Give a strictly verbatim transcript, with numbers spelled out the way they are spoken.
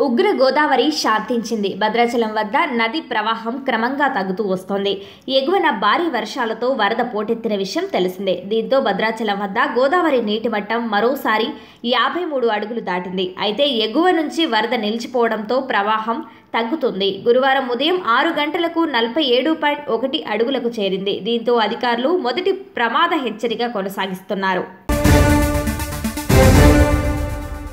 ఉగ్ర గోదావరి శాంతించింది. భద్రాచలం వద్ద నది ప్రవాహం క్రమంగా తగ్గుతూ వస్తోంది. ఎగువన భారీ వర్షాలతో వరద పోటెత్తిన విషయం తెలిసిందే. దీంతో భద్రాచలం వద్ద గోదావరి నీటి మట్టం మరోసారి యాభై మూడు అడుగులు దాటింది. అయితే ఎగువ నుంచి వరద నిలిచిపోవడంతో ప్రవాహం తగ్గుతుంది. గురువారం ఉదయం ఆరు గంటలకు నలభై ఏడు పాయింట్ ఒకటి అడుగులకు చేరింది. దీంతో అధికారులు మొదటి ప్రమాద హెచ్చరిక కొనసాగిస్తున్నారు.